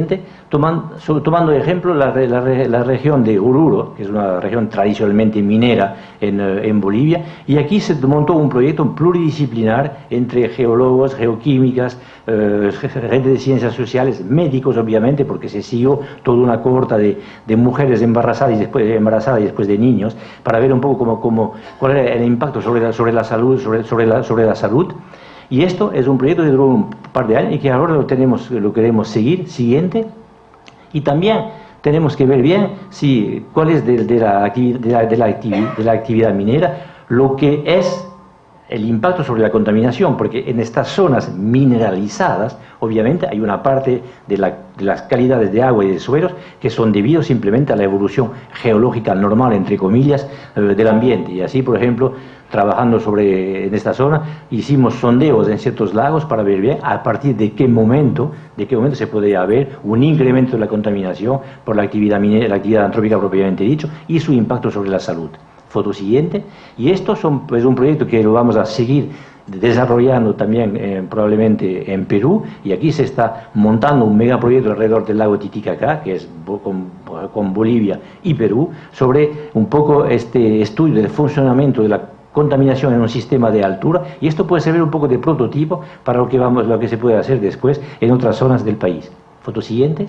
ejemplo la región de Oruro, que es una región tradicionalmente minera en Bolivia, y aquí se montó un proyecto pluridisciplinar entre geólogos, geoquímicas, gente de ciencias sociales, médicos obviamente, porque se siguió toda una cohorta de mujeres embarazadas y después de niños, para ver un poco cuál era el impacto sobre la salud. Y esto es un proyecto que duró un par de años y que ahora lo queremos seguir. Siguiente. Y también tenemos que ver bien cuál es de la actividad minera lo que es el impacto sobre la contaminación, porque en estas zonas mineralizadas, obviamente hay una parte de las calidades de agua y de suelos que son debidos simplemente a la evolución geológica normal, entre comillas, del ambiente. Y así, por ejemplo, trabajando en esta zona, hicimos sondeos en ciertos lagos para ver bien a partir de qué momento se podría haber un incremento de la contaminación por la actividad antrópica propiamente dicho y su impacto sobre la salud. Foto siguiente. Y esto es un proyecto que lo vamos a seguir desarrollando también probablemente en Perú, y aquí se está montando un megaproyecto alrededor del lago Titicaca, que es con Bolivia y Perú, sobre un poco este estudio del funcionamiento de la contaminación en un sistema de altura, y esto puede servir un poco de prototipo para lo que se puede hacer después en otras zonas del país. Foto siguiente.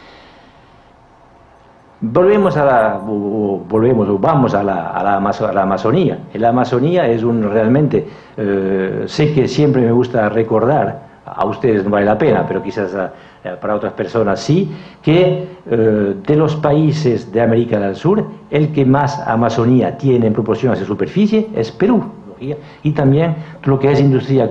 Vamos a la Amazonía. La Amazonía es realmente, sé que siempre me gusta recordar, a ustedes no vale la pena, pero quizás para otras personas sí, que de los países de América del Sur, el que más Amazonía tiene en proporción a su superficie es Perú. Y también lo que es industria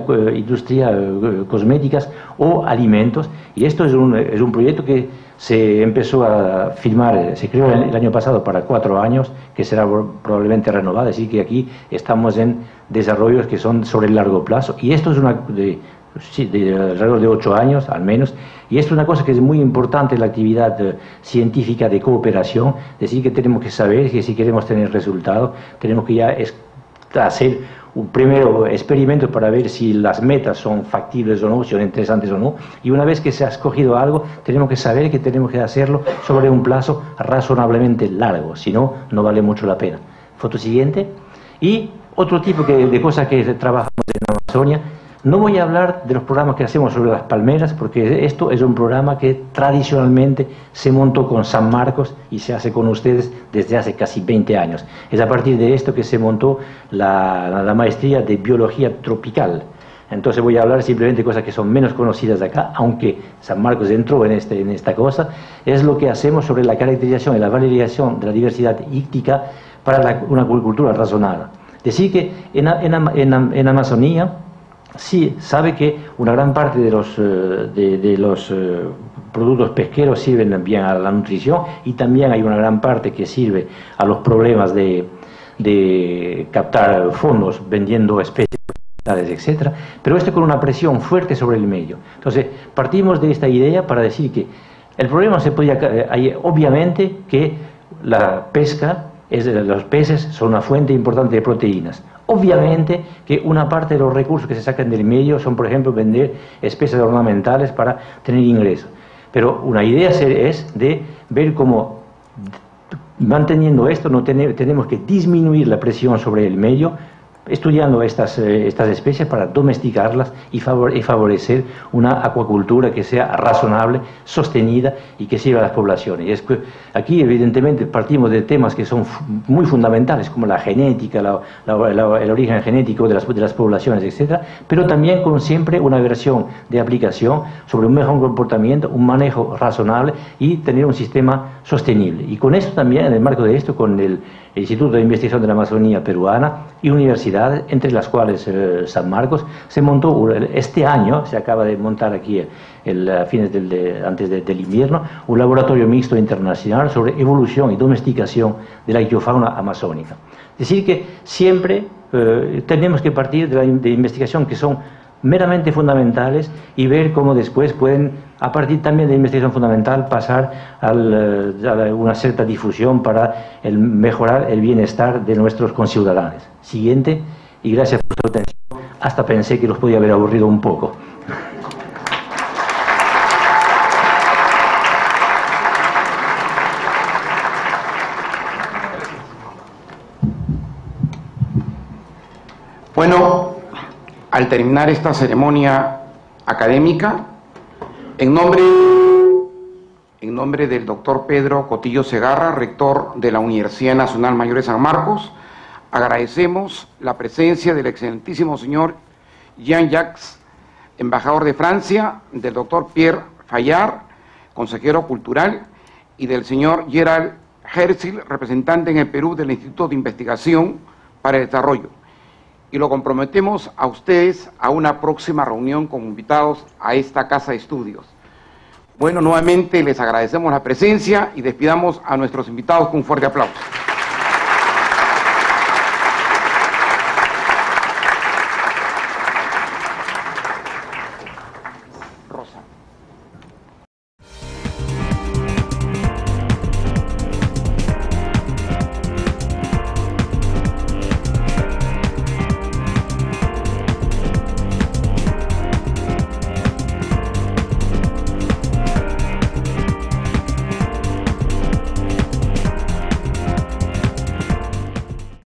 cosméticas o alimentos, y esto es un proyecto que se empezó a firmar, se creó el año pasado para 4 años, que será probablemente renovado, así que aquí estamos en desarrollos que son sobre el largo plazo, y esto es alrededor de 8 años al menos, y esto es una cosa que es muy importante en la actividad científica de cooperación, es decir, que tenemos que saber que si queremos tener resultados, tenemos que ya hacer un primero experimento para ver si las metas son factibles o no, si son interesantes o no, y una vez que se ha escogido algo, tenemos que saber que tenemos que hacerlo sobre un plazo razonablemente largo, si no, no vale mucho la pena. Foto siguiente. Y otro tipo de cosas que trabajamos en Amazonia. No voy a hablar de los programas que hacemos sobre las palmeras, porque esto es un programa que tradicionalmente se montó con San Marcos y se hace con ustedes desde hace casi 20 años. Es a partir de esto que se montó la maestría de biología tropical. Entonces voy a hablar simplemente de cosas que son menos conocidas de acá, aunque San Marcos entró en esta cosa. Es lo que hacemos sobre la caracterización y la validación de la diversidad íctica para una agricultura razonada. Decir que en Amazonía, sí, sabe que una gran parte de los productos pesqueros sirven bien a la nutrición, y también hay una gran parte que sirve a los problemas de captar fondos vendiendo especies, etcétera, pero esto con una presión fuerte sobre el medio. Entonces, partimos de esta idea para decir que el problema obviamente que la pesca, los peces son una fuente importante de proteínas. Obviamente que una parte de los recursos que se sacan del medio son, por ejemplo, vender especies ornamentales para tener ingresos. Pero una idea es de ver cómo, manteniendo esto, tenemos que disminuir la presión sobre el medio, estudiando estas especies para domesticarlas y favorecer una acuacultura que sea razonable, sostenida y que sirva a las poblaciones. Y es que aquí evidentemente partimos de temas que son muy fundamentales, como la genética, el origen genético de las poblaciones, etc., pero también con siempre una versión de aplicación sobre un mejor comportamiento, un manejo razonable y tener un sistema sostenible. Y con esto también, en el marco de esto, con el Instituto de Investigación de la Amazonía Peruana y universidades, entre las cuales San Marcos, se montó este año, se acaba de montar aquí a fines antes del invierno, un laboratorio mixto internacional sobre evolución y domesticación de la ictiofauna amazónica. Es decir que siempre tenemos que partir de investigación que son meramente fundamentales y ver cómo después pueden, a partir también de investigación fundamental, pasar a una cierta difusión para mejorar el bienestar de nuestros conciudadanos. Siguiente, y gracias por su atención. Hasta pensé que los podía haber aburrido un poco. Bueno, al terminar esta ceremonia académica, en nombre del doctor Pedro Cotillo Segarra, rector de la Universidad Nacional Mayor de San Marcos, agradecemos la presencia del excelentísimo señor Jean-Jacques, embajador de Francia, del doctor Pierre Fayard, consejero cultural, y del señor Gerald Herzl, representante en el Perú del Instituto de Investigación para el Desarrollo. y lo comprometemos a ustedes a una próxima reunión como invitados a esta casa de estudios. Bueno, nuevamente les agradecemos la presencia y despidamos a nuestros invitados con un fuerte aplauso.